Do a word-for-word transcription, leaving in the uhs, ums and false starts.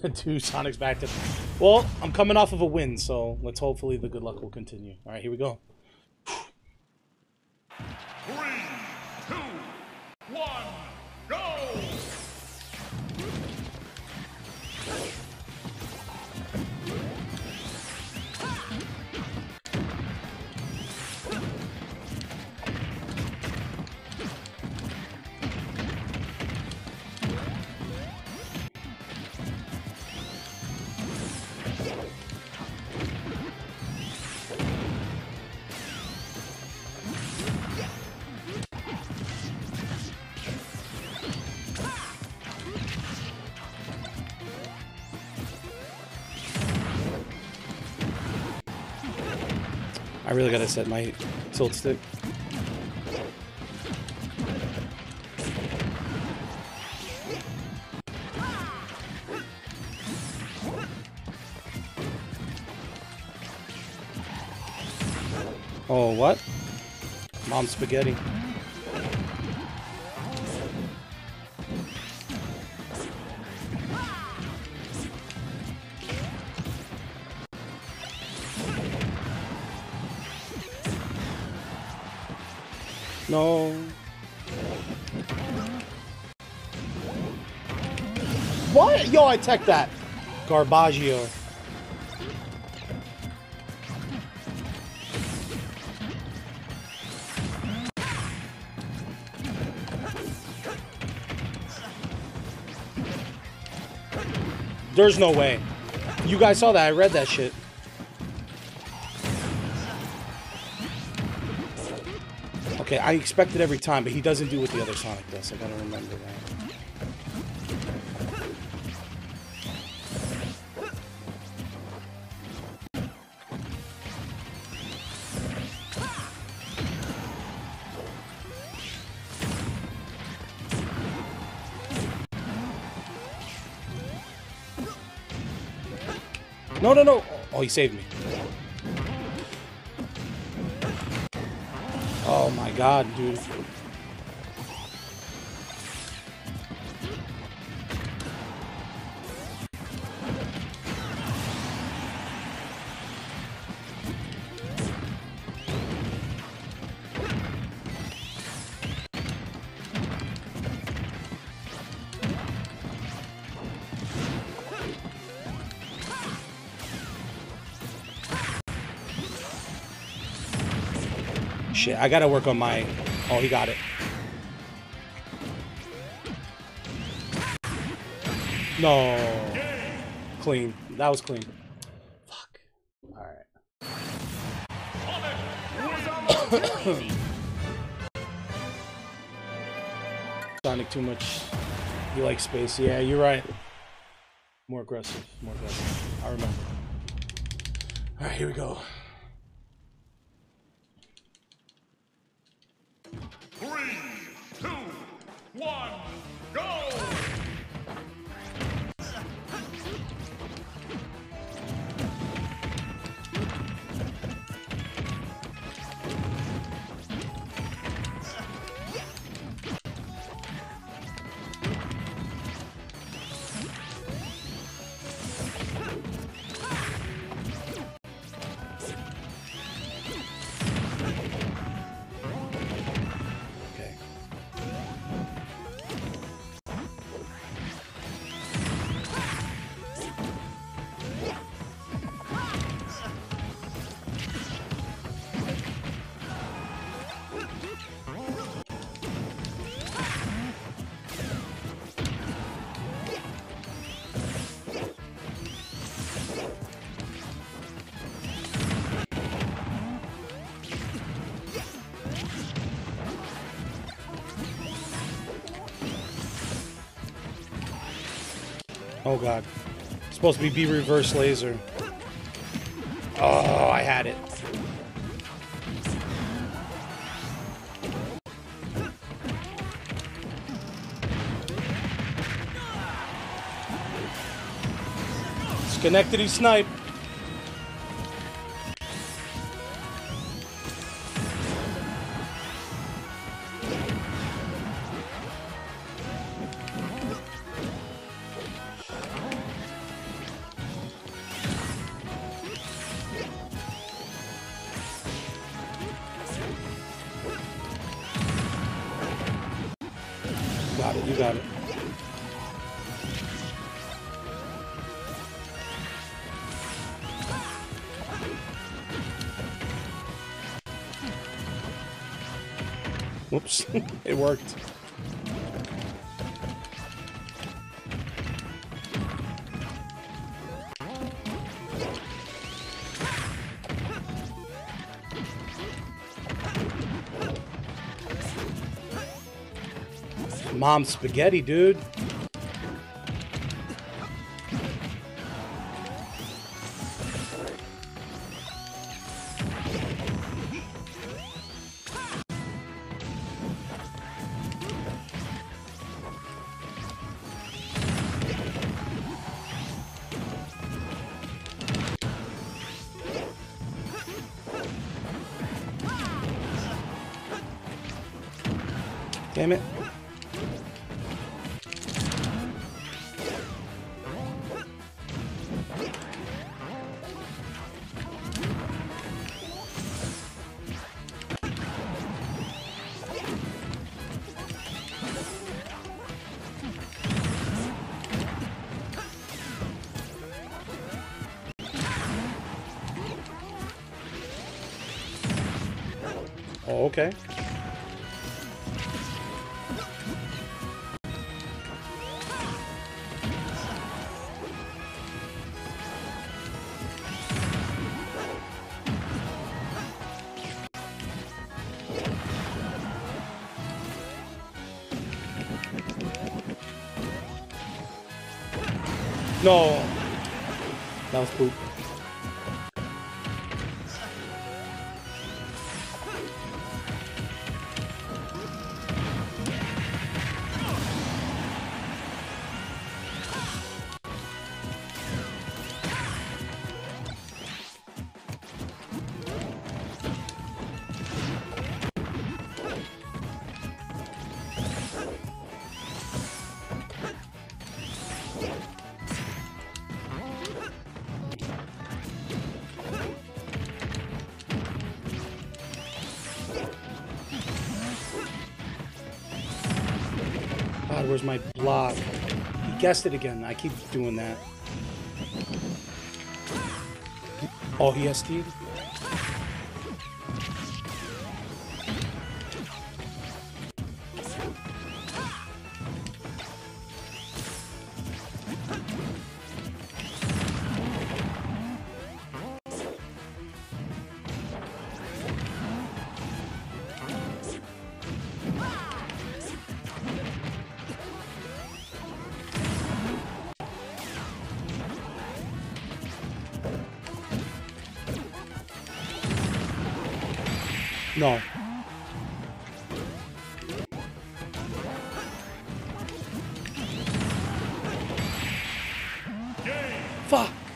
Two Sonics back to... Well, I'm coming off of a win, so let's hopefully the good luck will continue. All right, here we go. Three, two, one, go! I really gotta set my tilt stick. Oh, what? Mom spaghetti. No. What? Yo, I tech that. Garbaggio. There's no way. You guys saw that. I read that shit. Okay, I expect it every time, but he doesn't do what the other Sonic does. I gotta remember that. No, no, no. Oh, he saved me. Oh my god, dude. Shit, I gotta work on my... Oh, he got it. No. Clean. That was clean. Fuck. Alright. Sonic too much. You like space. Yeah, you're right. More aggressive. More aggressive. I remember. Alright, here we go. Three, two, one, go! Oh god. It's supposed to be B reverse laser. Oh, I had it. Schenectady snipe. You got it. Whoops. It worked. Mom spaghetti, dude. Damn it. Oh, okay. No. That was poop. God, where's my block? He guessed it again. I keep doing that. Oh, he S T'd? No. Fuck.